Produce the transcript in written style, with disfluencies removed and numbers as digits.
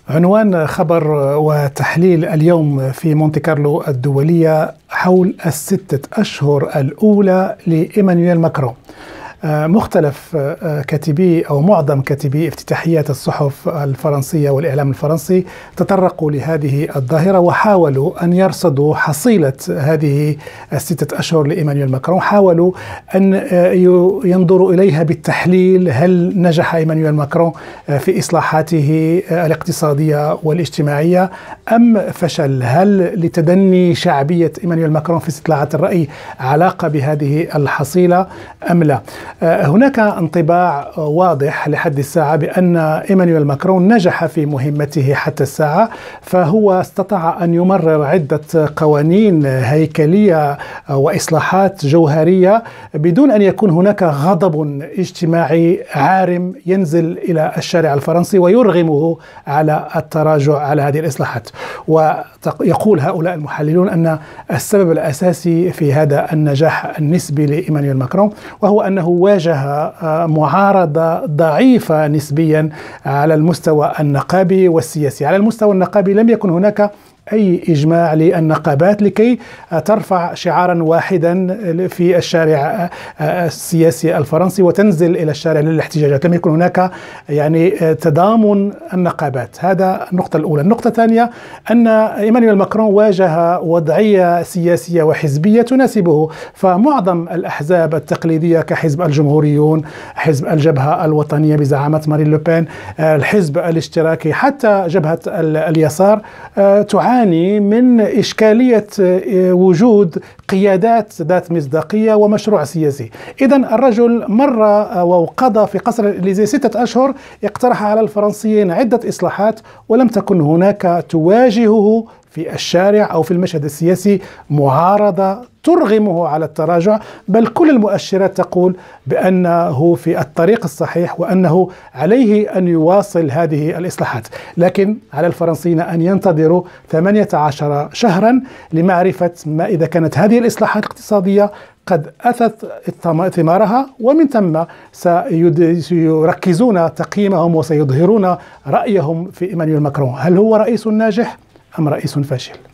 عنوان خبر وتحليل اليوم في مونتي كارلو الدولية حول الستة أشهر الأولى لإيمانويل ماكرون. مختلف كاتبي أو معظم كاتبي افتتاحيات الصحف الفرنسية والإعلام الفرنسي تطرقوا لهذه الظاهرة وحاولوا أن يرصدوا حصيلة هذه الستة أشهر لإيمانويل ماكرون. حاولوا أن ينظروا إليها بالتحليل، هل نجح إيمانويل ماكرون في إصلاحاته الاقتصادية والاجتماعية أم فشل؟ هل لتدني شعبية إيمانويل ماكرون في استطلاعات الرأي علاقة بهذه الحصيلة أم لا؟ هناك انطباع واضح لحد الساعة بأن إيمانويل ماكرون نجح في مهمته حتى الساعة، فهو استطاع أن يمرر عدة قوانين هيكلية وإصلاحات جوهرية بدون أن يكون هناك غضب اجتماعي عارم ينزل إلى الشارع الفرنسي ويرغمه على التراجع على هذه الإصلاحات. ويقول هؤلاء المحللون أن السبب الأساسي في هذا النجاح النسبي لإيمانويل ماكرون وهو أنه واجه معارضة ضعيفة نسبيا على المستوى النقابي والسياسي. على المستوى النقابي لم يكن هناك أي إجماع للنقابات لكي ترفع شعارا واحدا في الشارع السياسي الفرنسي وتنزل إلى الشارع للاحتجاجات. لم يكن هناك تضامن النقابات. هذا النقطة الأولى. النقطة الثانية أن إيمانويل ماكرون واجه وضعية سياسية وحزبية تناسبه، فمعظم الأحزاب التقليدية كحزب الجمهوريون، حزب الجبهة الوطنية بزعامة مارين لوبين، الحزب الاشتراكي، حتى جبهة اليسار تعاني من إشكالية وجود قيادات ذات مصداقية ومشروع سياسي. إذن الرجل مر وقضى في قصر الإليزي 6 أشهر، اقترح على الفرنسيين عدة إصلاحات ولم تكن هناك تواجهه في الشارع أو في المشهد السياسي معارضة ترغمه على التراجع، بل كل المؤشرات تقول بأنه في الطريق الصحيح وأنه عليه أن يواصل هذه الإصلاحات. لكن على الفرنسيين أن ينتظروا 18 شهرا لمعرفة ما إذا كانت هذه الإصلاحات الاقتصادية قد أتت ثمارها، ومن ثم سيركزون تقييمهم وسيظهرون رأيهم في إيمانويل ماكرون. هل هو رئيس ناجح أم رئيس فاشل؟